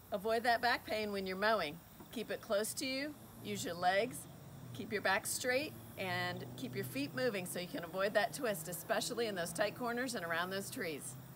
Avoid that back pain when you're mowing. Keep it close to you, use your legs, keep your back straight, and keep your feet moving so you can avoid that twist, especially in those tight corners and around those trees.